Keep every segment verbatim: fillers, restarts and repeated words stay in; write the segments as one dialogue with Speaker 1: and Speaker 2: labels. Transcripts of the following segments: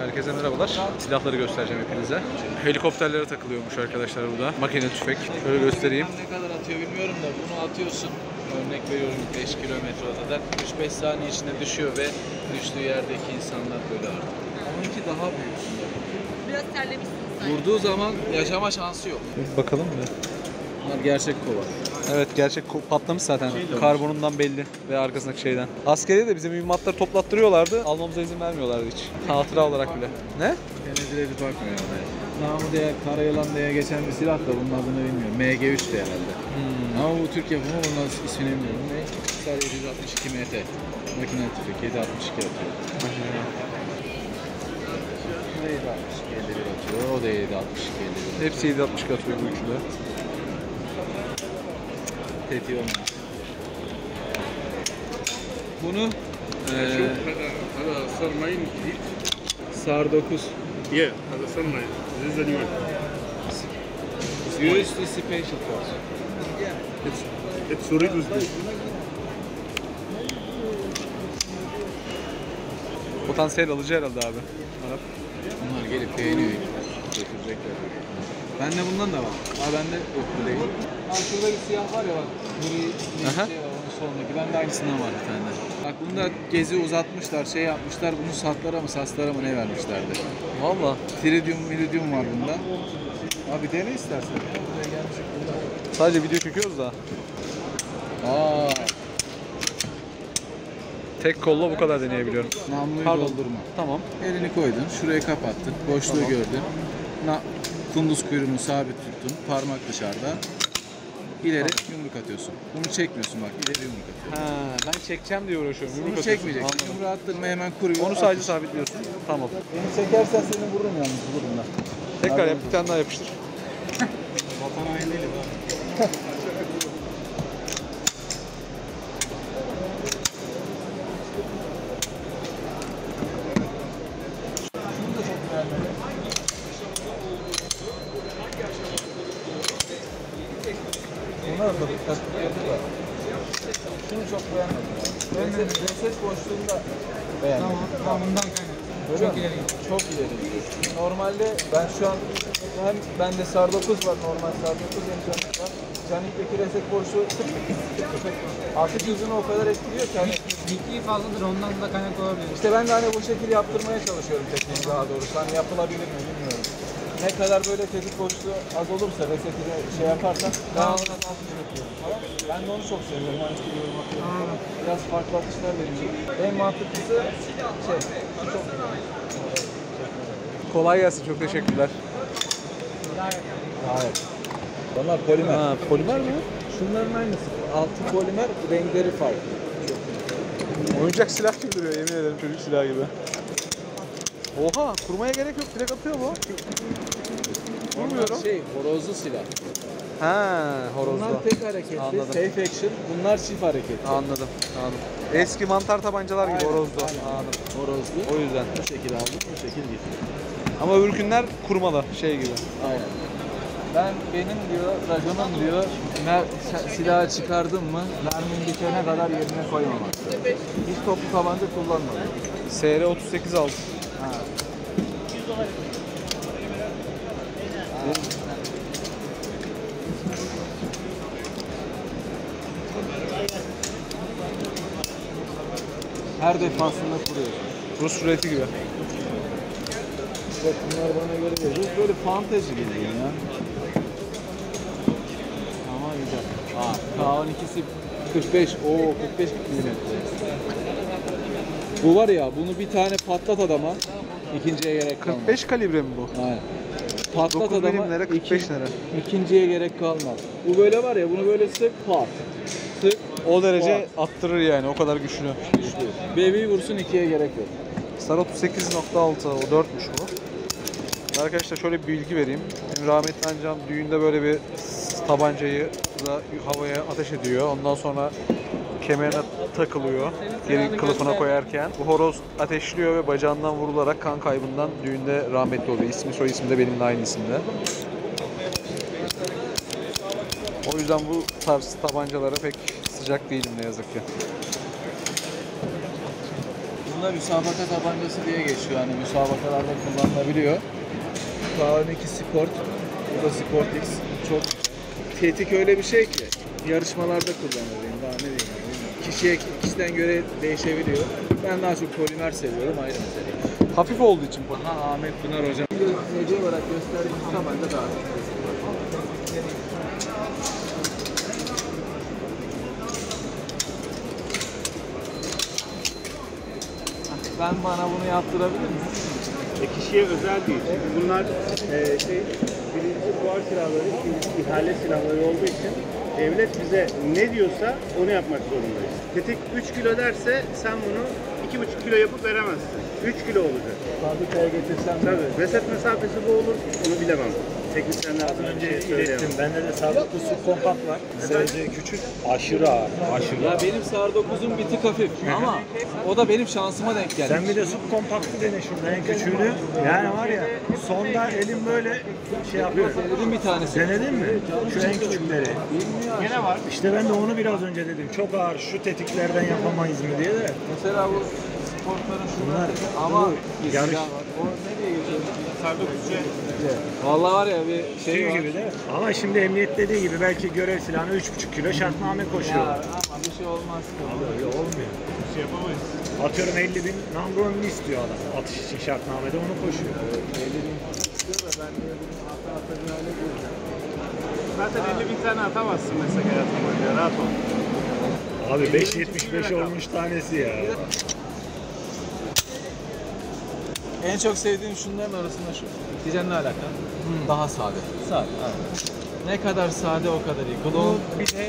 Speaker 1: Herkese merhabalar. Silahları göstereceğim hepinize. Helikopterlere takılıyormuş arkadaşlar burada. Makine tüfek. Şöyle göstereyim.
Speaker 2: Ne kadar atıyor bilmiyorum da bunu atıyorsun. Örnek veriyorum beş kilometre öteden. üç beş saniye içinde düşüyor ve düştüğü yerdeki insanlar böyle artık. Onunki daha büyük.
Speaker 3: Biraz terlemişsiniz sanki.
Speaker 2: Vurduğu zaman yaşama şansı yok.
Speaker 1: Bakalım mı?
Speaker 2: Bunlar gerçek kova.
Speaker 1: Evet, gerçek patlamış zaten. Karbonundan belli ve arkasındaki şeyden. Askeriye de bize mühimmatları toplattırıyorlardı. Almamıza izin vermiyorlardı hiç. Hatıra olarak bile. Ne?
Speaker 2: Denizli edip bakmıyor yani. Namı diye Karayılan diye geçen bir silah da bunun adını bilmiyorum. M G üç de herhalde. Hmm. Ama bu Türk yapımı, bunun ismini bilmiyorum. Ne? Sadece yedi yüz altmış iki M T. Makine tüfek yedi altmış iki atıyor. yedi altmış iki elli bir atıyor. O da yedi altmış iki elli bir.
Speaker 1: Hepsi yedi altmış iki atıyor bu üçü de.
Speaker 2: Tetiği olmamış. Bunu
Speaker 4: شوف هذا هذا صار ماين جديد.
Speaker 2: SAR dokuz.
Speaker 4: Yeah, هذا صار ماين. This is the new one.
Speaker 2: U S D Special Force.
Speaker 4: It's it's Surigus.
Speaker 1: Potansiyel alıcı herhalde abi.
Speaker 2: Bunlar gelip beğeniyor. Götürecekler. Bende bundan da var. Aa bende yok, bu değil. Aa şurada bir siyah var ya bak. Gri bir
Speaker 1: Aha.
Speaker 2: şey var onun solundaki. Bende aynısından var bir tane. Bak bunu da gezi uzatmışlar, şey yapmışlar. Bunu satlara mı saslara mı ne vermişlerdi.
Speaker 1: Valla.
Speaker 2: Tritium, iridium var bunda. Abi dene istersen. Buraya gelmişik bunda.
Speaker 1: Sadece video çekiyoruz da.
Speaker 2: Aa,
Speaker 1: Tek kolla bu kadar deneyebiliyorum.
Speaker 2: namluyu
Speaker 1: Pardon.
Speaker 2: doldurma.
Speaker 1: Tamam.
Speaker 2: Elini koydun, şurayı kapattın, boşluğu
Speaker 1: Tamam.
Speaker 2: gördün. Na, kunduz kuyruğunu sabit tuttun, parmak dışarıda. İleri yumruk atıyorsun. Bunu çekmiyorsun bak, ileri yumruk atıyorsun.
Speaker 1: Ha, ben çekeceğim diye uğraşıyorum.
Speaker 2: Bunu
Speaker 1: Yumruk atıyorsun.
Speaker 2: çekmeyeceksin.
Speaker 1: Anladım.
Speaker 2: Yumruğu attın mı hemen kuruyor.
Speaker 1: Onu sadece sabitliyorsun. Tamam.
Speaker 2: Beni çekersen seni vururum yalnız, vururum ben.
Speaker 1: Tekrar yap, bir tane daha yapıştır.
Speaker 2: Vatan hainiyle bak. Bunlar da dikkat ediyorlar. Şunu çok beğenmedim. Ben de ses boşluğunda beğendim. Tamam, tamam bundan kaynaklı. Çok ileri gidiyor. Çok ileri gidiyor. Normalde ben şu an hem bende SAR dokuz var, normal SAR dokuz hem Canik var. Canik'teki reset boşluğu artık yüzünü o kadar etkiliyor ki hani
Speaker 5: Dikliği fazladır, ondan da kaynak olabilir.
Speaker 2: İşte ben de hani bu şekilde yaptırmaya çalışıyorum tekniği daha doğrusu. Hani yapılabilir mi bilmiyorum. Ne kadar böyle tetik boşluğu az olursa, reseti de şey yaparsan daha az az yapıyorum falan. Ben de onu çok seviyorum. Hani yorum atıyorum. Biraz farklı atışlar veriyorum. En mantıklısı şey, çok
Speaker 1: Kolay gelsin. Çok teşekkürler.
Speaker 2: Hayır. Onlar polimer.
Speaker 1: Ha, polimer mi?
Speaker 2: Şunların aynısı. Altı polimer, renkleri farklı.
Speaker 1: Oyuncak silah gibi duruyor, yemin ederim, çocuk silahı gibi. Oha, kurmaya gerek yok, direkt atıyor bu. Vurmuyorum.
Speaker 2: Şey, horozlu silah.
Speaker 1: Ha, horozda.
Speaker 2: Bunlar tek hareketli,
Speaker 1: Anladım.
Speaker 2: safe action. Bunlar çift hareketli.
Speaker 1: Anladım, anladım. Eski mantar tabancalar gibi
Speaker 2: Aynen,
Speaker 1: horozda.
Speaker 2: aynen.
Speaker 1: Anladım.
Speaker 2: Horozlu.
Speaker 1: O yüzden.
Speaker 2: Bu şekilde aldım, bu şekilde gittim.
Speaker 1: Ama öbürkünler kurmalı, şey gibi.
Speaker 2: Aynen. Ben benim diyor, raconum diyor, mer silahı çıkardım mı, mermin bitene kadar yerine koymamak. Hiç toplu tabanca kullanmadım.
Speaker 1: S R otuz sekiz altı.
Speaker 2: Ha. Her defasında kuruyorsun.
Speaker 1: Rus ruleti gibi.
Speaker 2: Bak bunlar bana göre değil. Bu böyle fantezi gibi ya. Ama güzel. Aa, K on ikisi kırk beş. Oo kırk beş milimetre. Bu var ya, bunu bir tane patlat adama. İkinciye gerek kalmaz.
Speaker 1: kırk beş kalibre mi bu?
Speaker 2: Aynen. Patlat
Speaker 1: dokuz
Speaker 2: adama.
Speaker 1: milimlere kırk beş lira.
Speaker 2: İkinciye gerek kalmaz. Bu böyle var ya, bunu böyle sık pat. Sık.
Speaker 1: O derece attırır yani, o kadar güçlü.
Speaker 2: Güçlü. Baby vursun, ikiye gerek yok.
Speaker 1: SAR otuz sekiz nokta altı, o dörtmüş bu. Arkadaşlar şöyle bir bilgi vereyim. Benim rahmetli amcam düğünde böyle bir tabancayı da havaya ateş ediyor. Ondan sonra kemerine takılıyor. Geri kılıfına koyarken. Bu horoz ateşliyor ve bacağından vurularak kan kaybından düğünde rahmetli oluyor. İsmi soy ismi de benimle aynı isimde. O yüzden bu tarz tabancalara pek sıcak değilim ne yazık ki.
Speaker 2: aslında müsabaka tabancası diye geçiyor. Yani müsabakalarda kullanılabiliyor. K on iki Sport, bu da Sport X. Çok güzel. Tetik öyle bir şey ki yarışmalarda kullanılıyor. Daha ne diyeyim yani. Kişiye, kişiden göre değişebiliyor. Ben daha çok polimer seviyorum, ayrı mesele.
Speaker 1: Hafif olduğu için.
Speaker 2: Ha, Ahmet Pınar hocam. Nece olarak gösterdiğimiz tabanca daha iyi. Ben bana bunu yaptırabilir miyim?
Speaker 6: E, kişiye özel değil. Çünkü bunlar e, şey, birinci fuar silahları, ikinci ihale silahları olduğu için devlet bize ne diyorsa onu yapmak zorundayız. Tetik üç kilo derse sen bunu iki buçuk kilo yapıp veremezsin. üç kilo olacak.
Speaker 2: Fabrikaya getirsem
Speaker 6: Tabii. Reset mesafesi bu olur, onu bilemem. Teknisyenler az önce ilettim.
Speaker 7: Bende de sağ dokuz kompakt var. Sadece küçük, aşırı ağır. Aşırı
Speaker 2: Ya
Speaker 7: ağır.
Speaker 2: benim S A R dokuzum bir tık hafif ama o da benim şansıma denk geldi.
Speaker 7: Sen bir de subkompaktı dene şurada en küçüğünü. Yani var ya sonda elim böyle şey yapıyor.
Speaker 2: Denedim bir tanesi.
Speaker 7: Denedin mi? Şu en küçükleri.
Speaker 6: Gene var.
Speaker 7: İşte ben de onu biraz önce dedim. Çok ağır şu tetiklerden yapamayız mı diye de.
Speaker 2: Mesela bu sportların şunlar ama
Speaker 7: yarış-
Speaker 2: ya o nereye geçiyor? S A R dokuzcu. Vallahi var ya bir şey
Speaker 7: Şey
Speaker 2: var.
Speaker 7: gibi de. Ama şimdi emniyet dediği gibi belki görev silahına üç buçuk kilo şartname koşuyor.
Speaker 2: Ya ama bir şey olmaz ki.
Speaker 7: Öyle olmuyor.
Speaker 6: Bir şey yapamayız.
Speaker 7: Atıyorum elli bin number one istiyor adam. Atış için şartnamede onu koşuyor.
Speaker 2: elli bin istiyor da ben de bunu hata atacağını göreceğim.
Speaker 6: Zaten elli bin tane atamazsın mesela hayatım rahat ol.
Speaker 7: Abi beş yetmiş beş olmuş tanesi ya.
Speaker 2: En çok sevdiğim şunların arasında şu. Tijenle alakalı. Daha sade. Sade. Ne kadar sade o kadar iyi. Glow
Speaker 7: Bir de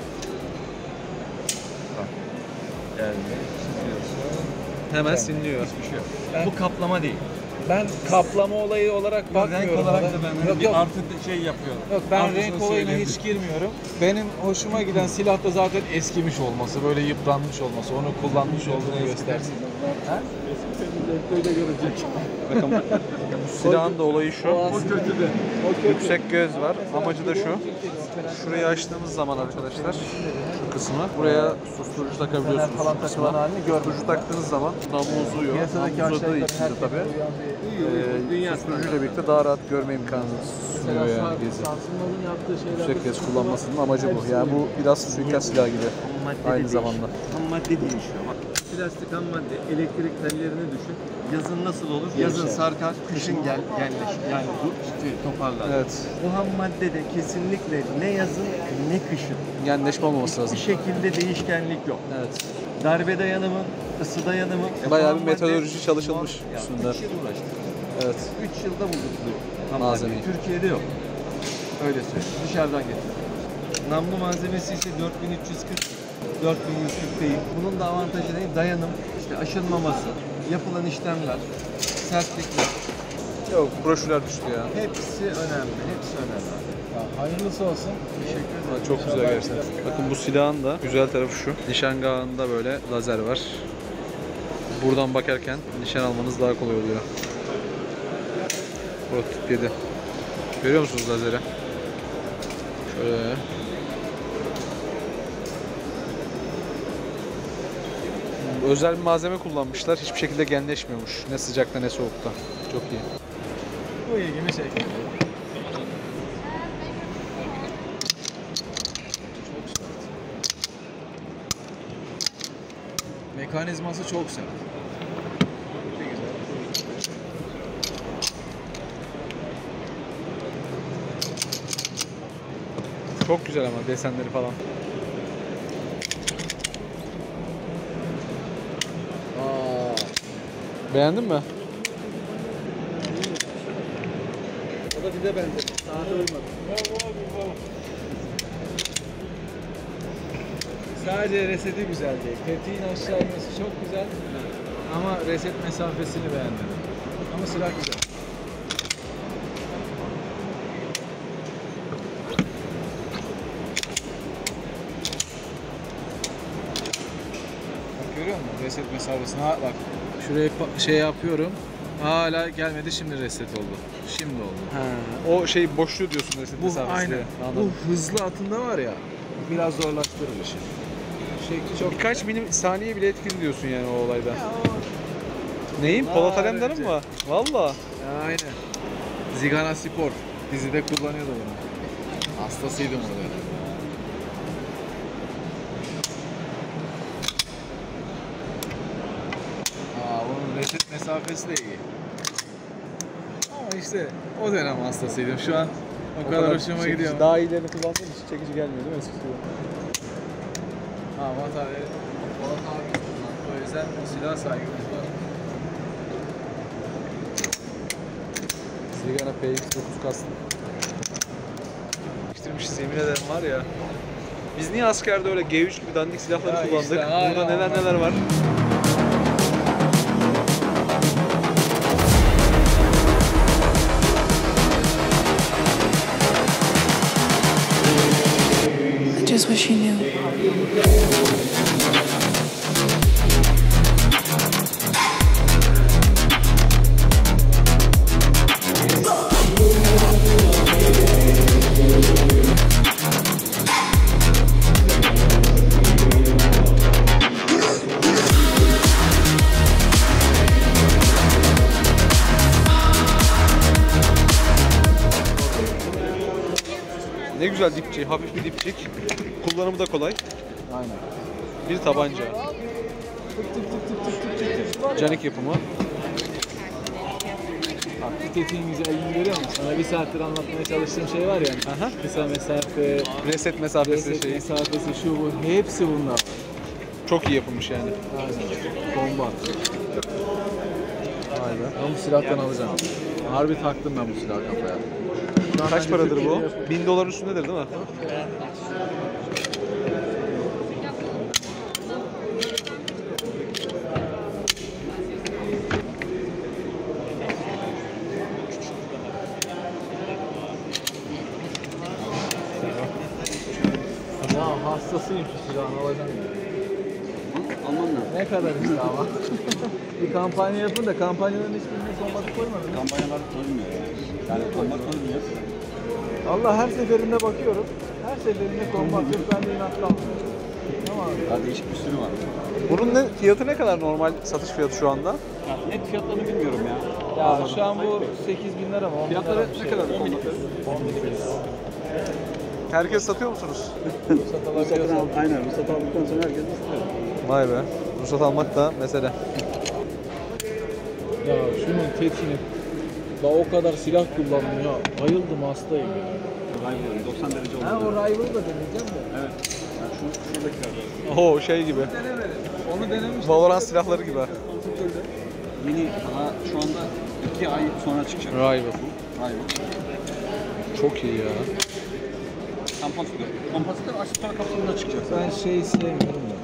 Speaker 1: Hemen sinliyor.
Speaker 2: bu kaplama değil. Ben kaplama olayı olarak bakmıyorum. Renk olarak da ben yok, yok. artı şey yapıyorum. Yok ben
Speaker 5: Artısını
Speaker 2: renk olayına
Speaker 5: söyleyeyim.
Speaker 2: hiç girmiyorum. Benim hoşuma giden silahta zaten eskimiş olması, böyle yıpranmış olması, onu kullanmış olduğunu göstersin. Ha? Öyle görecek.
Speaker 1: Bakın silahın da olayı şu.
Speaker 2: O kötü de. O kötü.
Speaker 1: Yüksek göz var. Amacı da şu. Şurayı açtığımız zaman arkadaşlar şu kısmı buraya susturucu takabiliyorsunuz
Speaker 2: Falan
Speaker 1: şu
Speaker 2: takılan
Speaker 1: kısma.
Speaker 2: halini görmüş.
Speaker 1: Susturucu taktığınız zaman namlu uzuyor.
Speaker 2: Piyasadaki
Speaker 1: Namlu uzadığı
Speaker 2: aşağı
Speaker 1: için de tabii
Speaker 2: Dünya
Speaker 1: e, susturucuyla birlikte daha rahat görme imkanı sunuyor yani gezi.
Speaker 2: Samsun'un yaptığı şeyler.
Speaker 1: Yüksek göz kullanmasının amacı bu. Yani bu biraz suikast silahı gibi aynı zamanda.
Speaker 6: Ham madde değişiyor. Plastik ham madde, elektrik tellerini düşün. Yazın nasıl olur? Yazın sarkar, kışın gel, genleş. Yani bu işte toparlar.
Speaker 1: Evet.
Speaker 6: Bu ham madde de kesinlikle ne yazın ne kışın.
Speaker 1: Genleşme olmaması lazım.
Speaker 6: Bir şekilde değişkenlik yok.
Speaker 1: Evet.
Speaker 6: Darbe dayanımı, ısı dayanımı. E,
Speaker 1: Bayağı
Speaker 6: bu
Speaker 1: bir
Speaker 6: ham madde-
Speaker 1: metodoloji çalışılmış
Speaker 6: Ya,
Speaker 1: üstünde.
Speaker 6: üç yıl uğraştık.
Speaker 1: Evet.
Speaker 6: üç yılda bulduk bu ham
Speaker 1: Malzemeyi.
Speaker 6: maddeyi. Türkiye'de yok. Öyle söyleyeyim. Dışarıdan getirdik. Namlu malzemesi ise dört bin üç yüz kırk, dört bin yüz kırk değil. Bunun da avantajı ne? Dayanım, işte aşınmaması, yapılan işlemler, sertlikler.
Speaker 1: Yok broşürler düştü ya.
Speaker 6: Hepsi önemli. Hepsi önemli.
Speaker 2: Hayırlısı olsun.
Speaker 6: Teşekkür ederim.
Speaker 1: Çok güzel gerçekten. Bakın bu silahın da güzel tarafı şu. Nişangahında böyle lazer var. Buradan bakarken nişan almanız daha kolay oluyor. Prototip yedi. Görüyor musunuz lazeri? Şöyle. Özel bir malzeme kullanmışlar. Hiçbir şekilde genleşmiyormuş. Ne sıcakta ne soğukta. Çok iyi.
Speaker 2: Bu ilgimi çekti. Mekanizması çok sert.
Speaker 1: Çok güzel ama desenleri falan.
Speaker 2: Aa,
Speaker 1: Beğendin mi?
Speaker 2: o da bize benzer. Saate uymadı. Sadece reseti güzel değil. Tetiğin aşağı inmesi çok güzel. Ama reset mesafesini beğenmedim. Ama silah güzel. Bak görüyor musun? Reset mesafesini. Ha, bak şuraya pa- şey yapıyorum. Hala gelmedi, şimdi reset oldu. Şimdi oldu.
Speaker 1: Ha, o şey boşluğu diyorsun reset
Speaker 2: Bu
Speaker 1: mesafesi
Speaker 2: aynen.
Speaker 1: diye. Anladım.
Speaker 2: Bu hızlı atında var ya, biraz zorlaştırır işi. Şey çok
Speaker 1: Birkaç milim saniye bile etkili diyorsun yani o olayda.
Speaker 2: ya o
Speaker 1: Neyim?
Speaker 2: Vay
Speaker 1: Polat Alemdar'ın
Speaker 2: önce.
Speaker 1: mı? Valla.
Speaker 2: Aynen. Zigana Spor. Dizide kullanıyordu bunu. Hastasıydım o dönem. Aa, bunun reset mesafesi de iyi. Ama işte o dönem hastasıydım. Şu an o, kadar, hoşuma
Speaker 1: çekici,
Speaker 2: gidiyor.
Speaker 1: Daha iyilerini kullandığın için çekici gelmiyor değil mi eskisi gibi?
Speaker 2: Ama tabii Polat abi o yüzden silah saygımız var.
Speaker 1: Zigana P X dokuz kastım. Geçtirmişiz yemin ederim var ya. Biz niye askerde öyle G üç gibi dandik silahları
Speaker 2: Ya
Speaker 1: kullandık?
Speaker 2: işte, hala
Speaker 1: Burada neler
Speaker 2: onlar.
Speaker 1: neler var.
Speaker 8: I just wish you knew.
Speaker 1: Ne güzel dipçik, hafif bir dipçik. Kullanımı da kolay.
Speaker 2: Aynen.
Speaker 1: Bir tabanca. Canik yapımı.
Speaker 2: Bak bu tetiğin güzelliğini görüyor musun? Sana bir saattir anlatmaya çalıştığım şey var ya.
Speaker 1: Aha.
Speaker 2: Kısa mesafe,
Speaker 1: Reset mesafesi
Speaker 2: reset
Speaker 1: şey.
Speaker 2: mesafesi, şu bu. Hepsi bunda.
Speaker 1: Çok iyi yapılmış yani.
Speaker 2: Aynen. Bomba.
Speaker 1: Vay be.
Speaker 2: Ben bu silahtan alacağım. Harbi taktım ben bu silahı kafaya. Şu an
Speaker 1: Kaç
Speaker 2: bence
Speaker 1: paradır bu?
Speaker 2: Türkiye'de-
Speaker 1: Bin dolar üstündedir değil mi?
Speaker 2: Ya hastasıyım şu silahını alacağım ya.
Speaker 6: Alman lazım.
Speaker 2: Ne kadar işte ama. Bir kampanya yapın da kampanyaların hiçbirine sonbası koymadın.
Speaker 6: Kampanyalar koymuyor yani. Yani kombat koymuyor.
Speaker 2: Allah her seferinde bakıyorum. Her seferinde kombat yok. Ben de inatlanmıyorum. Tamam abi.
Speaker 6: Daha değişik bir sürü var.
Speaker 1: Bunun ne, fiyatı ne kadar normal satış fiyatı şu anda?
Speaker 6: Ya net fiyatlarını bilmiyorum ya.
Speaker 2: Ya şu an bu sekiz bin lira mı? on bin lira
Speaker 1: Fiyatları
Speaker 2: mı?
Speaker 1: ne kadar?
Speaker 2: on bin lira.
Speaker 1: Herkes satıyor musunuz?
Speaker 2: Ruhsat alabiliyorsan.
Speaker 6: Aynen. Ruhsat aldıktan sonra herkes istiyor.
Speaker 1: Vay be. Ruhsat almak da mesele.
Speaker 2: Ya şunun tetiğini daha o kadar silah kullanmıyor. Bayıldım hastayım ya.
Speaker 6: Rival'ın doksan derece oldu.
Speaker 2: Ha o Rival'ı da deneyeceğim de.
Speaker 6: Evet. Yani şu, şuradakiler.
Speaker 1: Oo şey gibi.
Speaker 2: Denemedim. Onu denemiştim.
Speaker 1: Valorant silahları gibi.
Speaker 6: Yeni daha şu anda iki ay sonra çıkacak.
Speaker 1: Rival.
Speaker 6: Rival.
Speaker 1: Çok iyi ya.
Speaker 6: Kampasitör. Kampasitör açık sonra kapsamında çıkacak.
Speaker 2: Ben şeyi sevmiyorum da.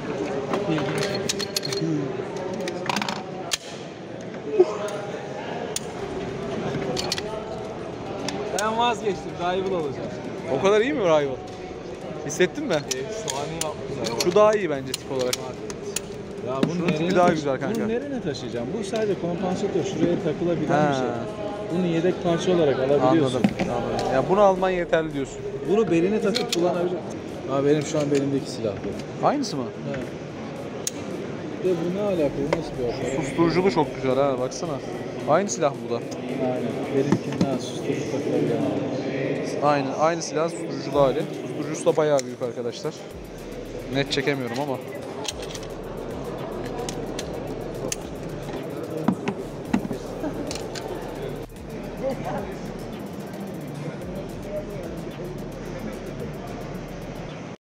Speaker 2: Ben vazgeçtim. Rival alacağım.
Speaker 1: O kadar iyi mi Rival? Hissettin mi?
Speaker 2: Efsane yapmışlar.
Speaker 1: Şu daha iyi bence tip olarak.
Speaker 2: Ya bunu
Speaker 1: Şunun
Speaker 2: nereye
Speaker 1: tipi daha
Speaker 2: taşı-
Speaker 1: güzel kanka.
Speaker 2: Bunu nereye taşıyacağım? Bu sadece kompansatör. Şuraya takılabilen bir
Speaker 1: Ha.
Speaker 2: şey. Bunu yedek parça olarak alabiliyorsun.
Speaker 1: Anladım. Anladım. Ya bunu alman yeterli diyorsun.
Speaker 2: Bunu beline takıp kullanabilir. Ha benim şu an belimdeki silah bu.
Speaker 1: Aynısı mı?
Speaker 2: He. Bir de bu ne alaka? Bu nasıl bir opera?
Speaker 1: Susturuculu çok güzel ha baksana. Aynı silah bu da.
Speaker 2: Aynen. Benimkinden susturucu takılabilen.
Speaker 1: Aynı aynı silah susturuculu hali. Susturucusu da bayağı büyük arkadaşlar. Net çekemiyorum ama.